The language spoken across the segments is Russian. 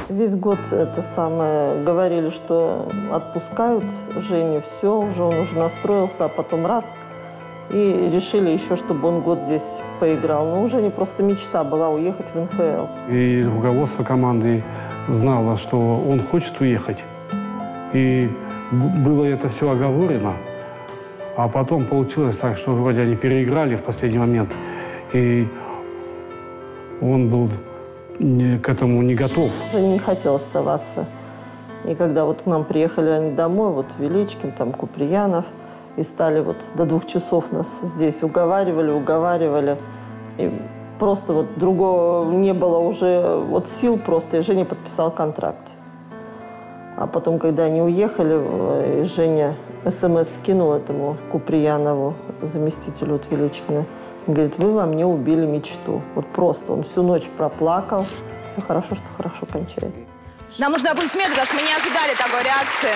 Весь год это самое говорили, что отпускают Женю, все, он уже настроился, а потом раз, и решили еще, чтобы он год здесь поиграл. Но уже не просто мечта была уехать в НХЛ. И руководство команды знало, что он хочет уехать. И было это все оговорено. А потом получилось так, что вроде они переиграли в последний момент. И он был к этому не готов. Женя не хотел оставаться. И когда вот к нам приехали они домой, вот Величкин, там Куприянов, и стали вот до 2 часов нас здесь уговаривали. И просто вот другого не было уже вот сил просто, и Женя подписал контракт. А потом, когда они уехали, Женя СМС скинул этому Куприянову, заместителю от Величкина. Говорит, вы во мне убили мечту. Вот просто он всю ночь проплакал. Все хорошо, что хорошо кончается. Нам нужны аплодисменты, потому что мы не ожидали такой реакции.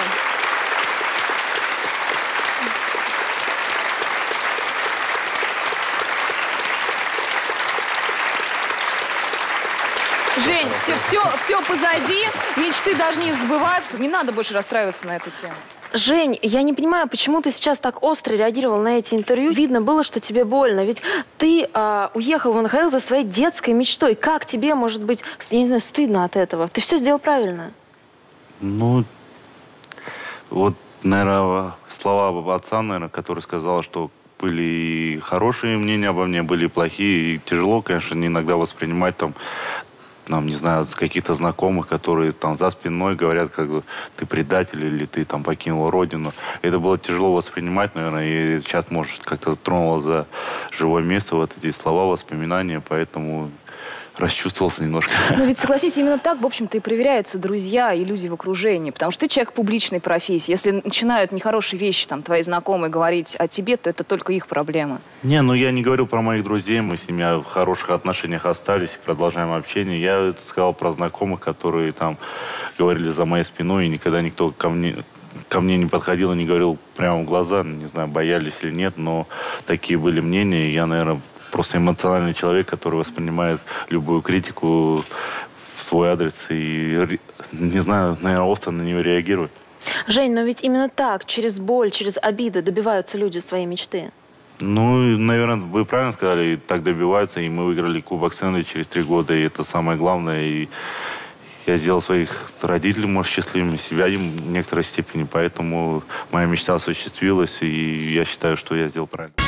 Жень, все позади, мечты должны сбываться. Не надо больше расстраиваться на эту тему. Жень, я не понимаю, почему ты сейчас так остро реагировал на эти интервью. Видно было, что тебе больно. Ведь ты уехал в НХЛ за своей детской мечтой. Как тебе, может быть, я не знаю, стыдно от этого? Ты все сделал правильно. Ну, вот, наверное, слова отца, наверное, который сказал, что были и хорошие мнения обо мне, были и плохие. И тяжело, конечно, иногда воспринимать там, не знаю, с каких-то знакомых, которые там за спиной говорят, как бы, ты предатель или ты там покинул родину. Это было тяжело воспринимать, наверное, и сейчас, может, как-то тронуло за живое место вот эти слова, воспоминания, поэтому расчувствовался немножко. Но ведь, согласись, именно так, в общем-то, и проверяются друзья и люди в окружении, потому что ты человек публичной профессии. Если начинают нехорошие вещи, там, твои знакомые говорить о тебе, то это только их проблема. Не, ну я не говорю про моих друзей, мы с ними в хороших отношениях остались и продолжаем общение. Я это сказал про знакомых, которые там говорили за моей спиной, и никогда никто ко мне не подходил и не говорил прямо в глаза, не знаю, боялись или нет, но такие были мнения, и я, наверное, просто эмоциональный человек, который воспринимает любую критику в свой адрес и, не знаю, наверное, остро на нее реагирует. Жень, но ведь именно так, через боль, через обиды добиваются люди своей мечты. Ну, наверное, вы правильно сказали, так добиваются, и мы выиграли Кубок Стэнли через 3 года, и это самое главное, и я сделал своих родителей, может, счастливыми, себя в некоторой степени, поэтому моя мечта осуществилась, и я считаю, что я сделал правильно.